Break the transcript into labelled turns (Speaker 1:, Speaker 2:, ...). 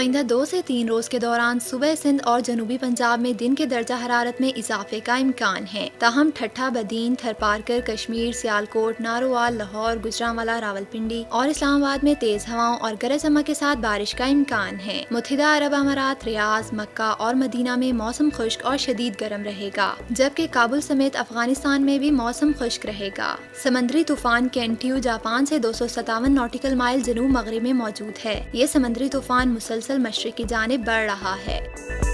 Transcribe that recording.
Speaker 1: आइंदा 2 से 3 रोज के दौरान सुबह सिंध और जनूबी पंजाब में दिन के दर्जा हरारत में इजाफे का इम्कान है। ताहम ठट्ठा, बदीन, थरपारकर, कश्मीर, सियालकोट, नारोवाल, लाहौर, गुजरांवाला, रावलपिंडी और इस्लामाबाद में तेज हवाओं और गरज चमक के साथ बारिश का इम्कान है। मुत्तहिदा अरब अमारात, रियाज, मक्का और मदीना में मौसम खुश्क और शदीद गर्म रहेगा, जबकि काबुल समेत अफगानिस्तान में भी मौसम खुश्क रहेगा। समंदरी तूफान केंटियू जापान से 257 नॉटिकल माइल जनूब मगरिब में मौजूद है। ये समंदरी तूफान मुसलसल मशरिक की जानिब बढ़ रहा है।